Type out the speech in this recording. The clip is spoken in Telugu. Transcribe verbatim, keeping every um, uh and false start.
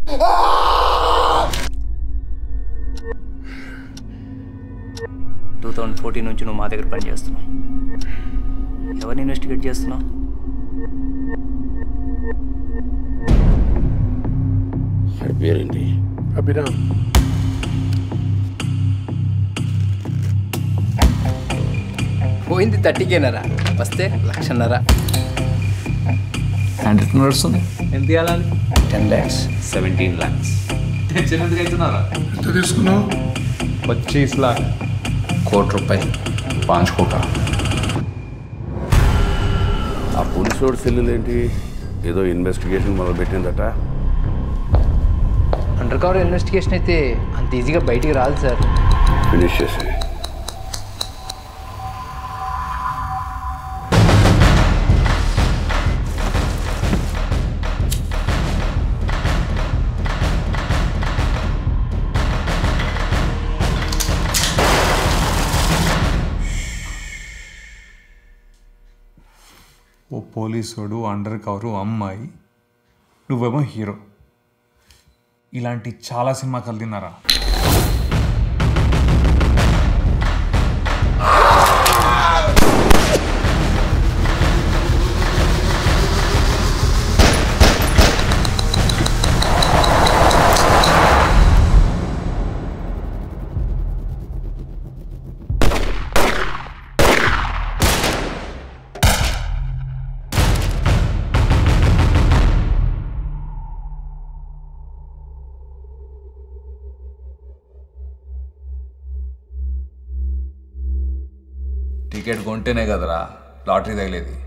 టూ థౌజండ్ ఫోర్టీన్ నుంచి నువ్వు మా దగ్గర పని చేస్తున్నావు. ఎవరిని ఇన్వెస్టిగేట్ చేస్తున్నావు? పేరేంటి? అభిరామ్. పోయింది థర్టీకేనరా, వస్తే లక్షన్నర. హ్యాండ్ రిటర్న్ నడుస్తుంది. ఎంత ఇవ్వాలని? Ten lakhs. Seventeen lakhs. Tension ఎందుకు అవుతున్నారా? ఎంత తీసుకున్నావు? పచ్చీస్ లాక్. కోటి రూపాయలు. పాంచ్ కోట. ఆ పోలీసు వాడు సెల్లులు ఏంటి? ఏదో ఇన్వెస్టిగేషన్ మొదలు పెట్టిందట. అండర్ కవర్ ఇన్వెస్టిగేషన్ అయితే అంత ఈజీగా బయటికి రాదు సార్. ఫినిష్ చేసి ఓ పోలీసుడు, అండర్ కవరు, అమ్మాయి, నువ్వేమో హీరో. ఇలాంటి చాలా సినిమా కలిదిన్నారా? టికెట్ కొంటేనే కదరా లాటరీ తగిలేది.